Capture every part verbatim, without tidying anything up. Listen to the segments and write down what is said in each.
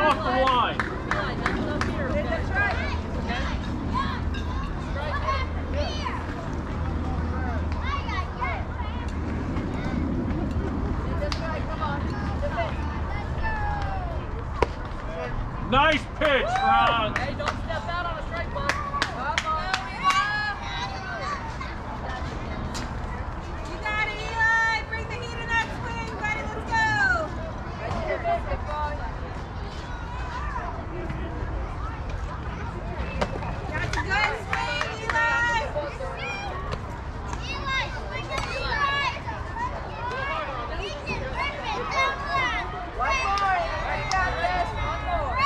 off the line. That's right. Nice pitch, Ron. Hey, don't step out on a strike ball. Come on. You got it, Eli. Bring the heat in that swing, buddy. Let's go. Got the good swing, Eli. Eli, swing it, Eli. One more. You got this. One more.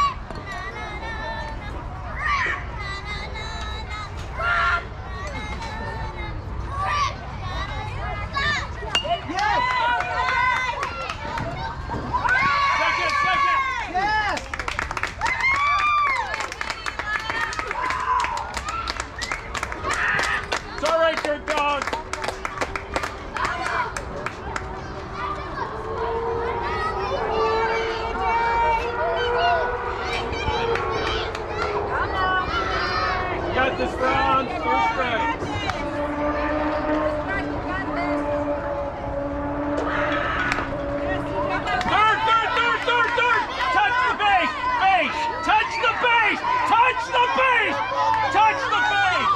Second, second. Yes! It's all right, good dog. You got this, Ron. First strike. Third, third, third, third, third. Touch the base. Base. Touch the base. Touch the base. Touch the base.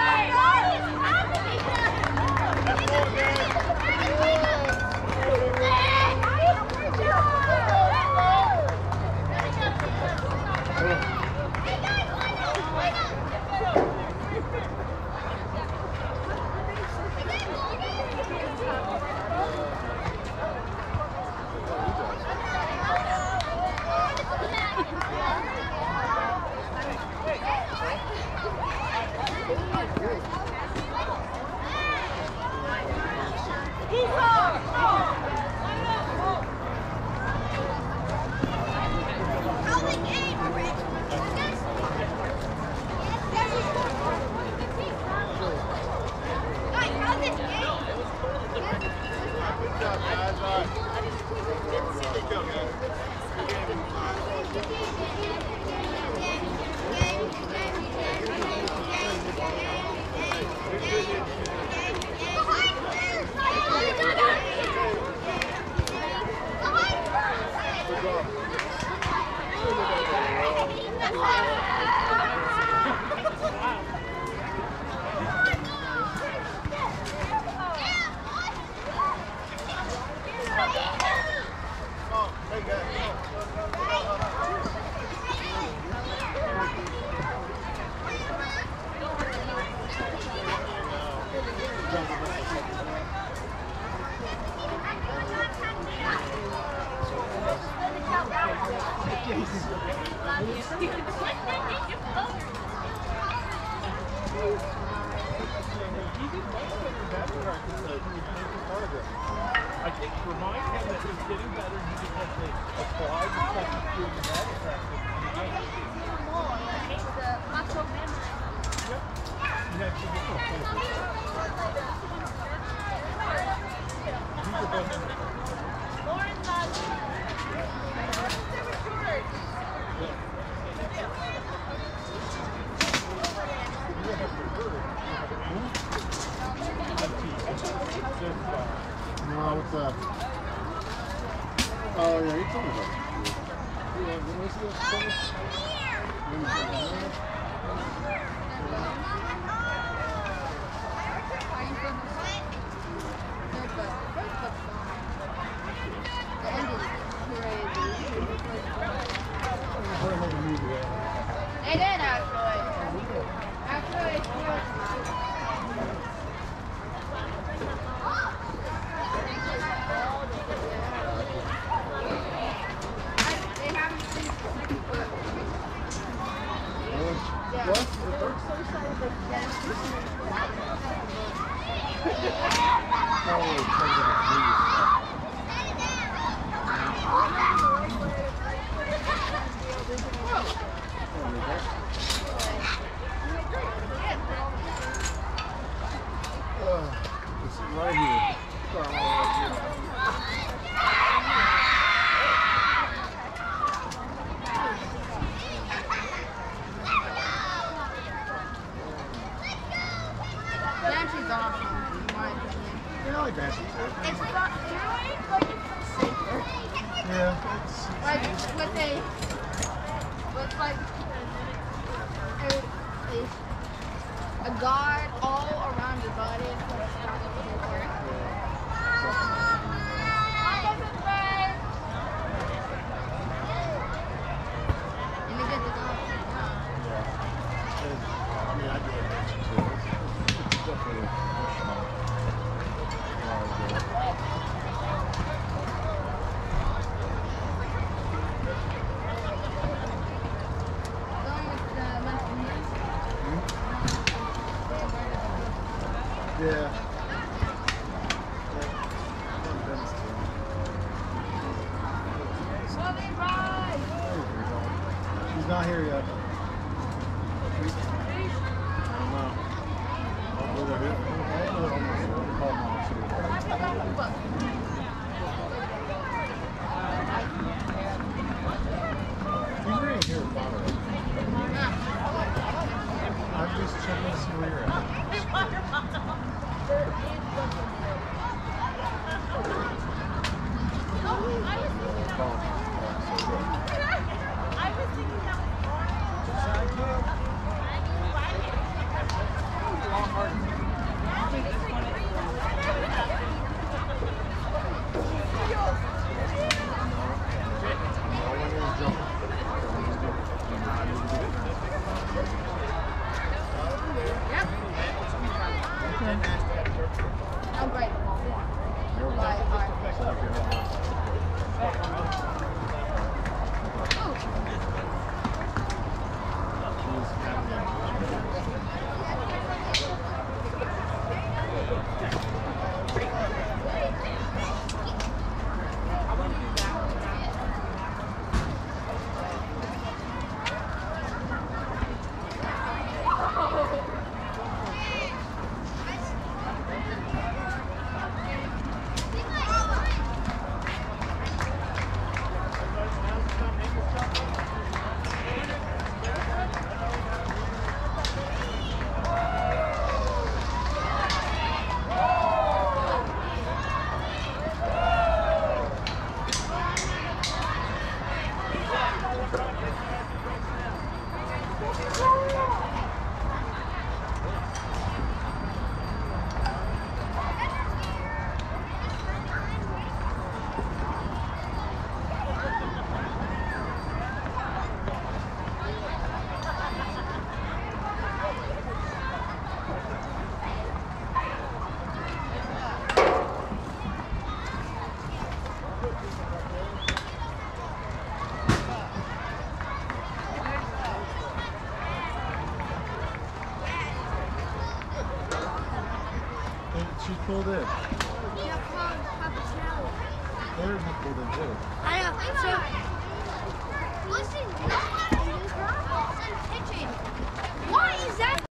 I think remind him that he's getting better and he just has to apply the stuff he's doing in that practice in the game. Yep. You have to get No, what's that? Oh, yeah, you told me about it. Yeah, let me see They did actually. Actually, it's good. What? Oh, with a with like a, a, a guard all around your body. And you get the gun. I mean, I do it too. It's definitely functional. Yeah. She's not here yet. He's right here, Father. I'm just checking to see where you're at. I'm great. Bye. She pulled in. Yeah, Papa Snow. They're pulled in too. I know. So, listen, no one is pitching. Why is that?